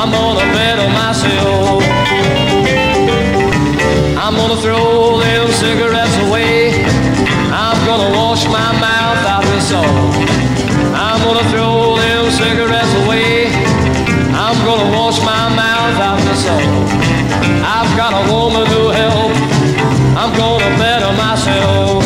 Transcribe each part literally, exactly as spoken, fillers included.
I'm gonna better myself. I'm gonna throw them cigarettes away. I'm gonna wash my mouth out with salt. I'm gonna throw them cigarettes away. I'm gonna wash my mouth out with salt. I've got a woman to help. I'm gonna better myself.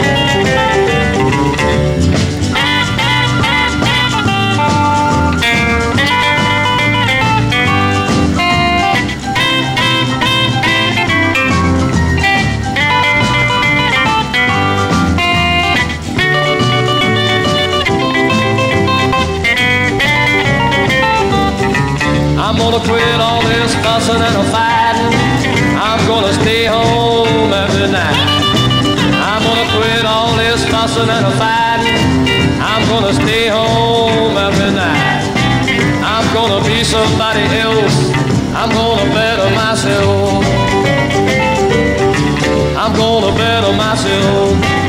I'm gonna quit all this fussing and a fighting. I'm gonna stay home every night. I'm gonna quit all this fussing and a fighting. I'm gonna stay home every night. I'm gonna be somebody else. I'm gonna better myself. I'm gonna better myself.